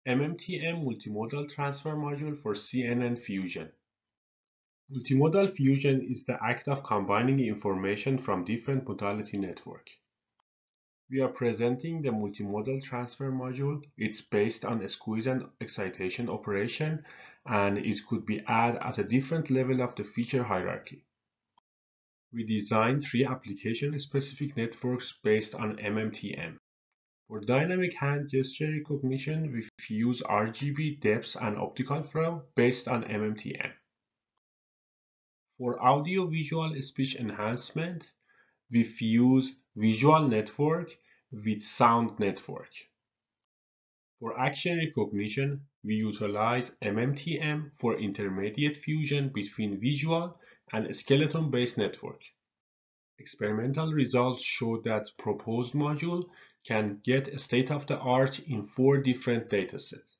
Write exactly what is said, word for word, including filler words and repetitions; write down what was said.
M M T M Multimodal Transfer Module for C N N Fusion. Multimodal fusion is the act of combining information from different modality networks. We are presenting the Multimodal Transfer Module. It's based on a squeeze and excitation operation, and it could be added at a different level of the feature hierarchy. We designed three application-specific networks based on M M T M. For dynamic hand gesture recognition, we use R G B, depth, and optical flow based on M M T M. For audio-visual speech enhancement, we fuse visual network with sound network. For action recognition, we utilize M M T M for intermediate fusion between visual and skeleton-based network. Experimental results show that proposed module can get state-of-the-art in four different datasets.